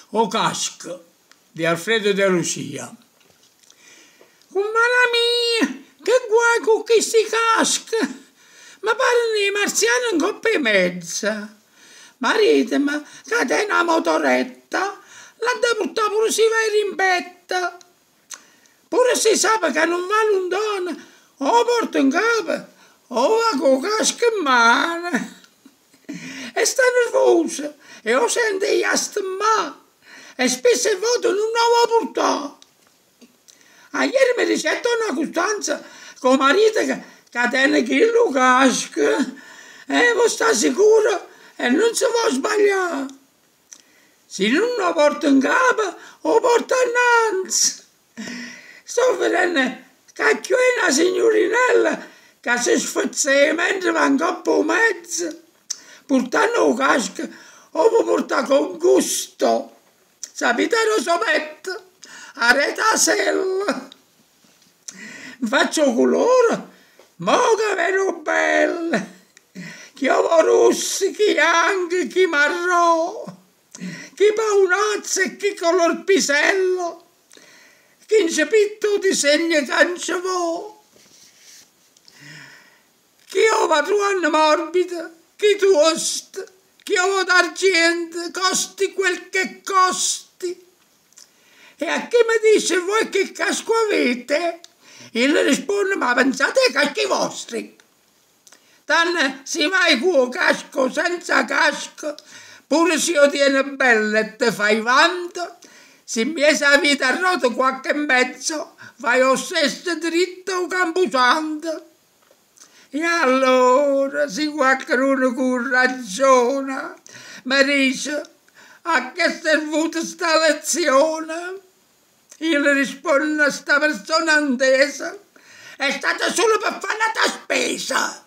O casco di Alfredo De Lucia. Umana mia, che guai con questi caschi! Ma pare i marziani in coppia e mezza. Maritema, che è una motoretta, l'ha da portare pure si va in rimpetta. Pure si sa che non va lontano, o porta in capo, o va con casco in mano. E sta nervosa, e o sente gli astemà, e spesso e volte non la vuole portare. Ieri mi dice una Costanza con marito che tiene quello casco, e vuoi stare sicuro e non si può sbagliare. Se non lo porta in capo, lo porta innanzi. Sto vedendo che c'è una signorinella che si sfazza mentre va in coppa mezzo, portando il casco, lo può portare con gusto. Sapete lo sapete? A retasella. Faccio colore, ma che vedo belle. Chi ho rossi, chi bianchi, chi marrò, chi paonazzo e chi color pisello, chi incepitto disegno che non ci vuole. Chi ho patruano morbida, chi tosta, chi ho d'argento, costi quel che costi. E a chi mi dice voi che casco avete? E le risponde, ma pensate ai caschi vostri. Tanne si vai con il casco senza casco, pure se io tiene bella e te fai vanto, se mi è la vita a rotto qualche mezzo, fai lo stesso dritto o camposanto. E allora, se qualcuno con ragione mi dice, a che è servita sta lezione? Io le rispondo a sta persona intesa, è stata solo per fare la spesa.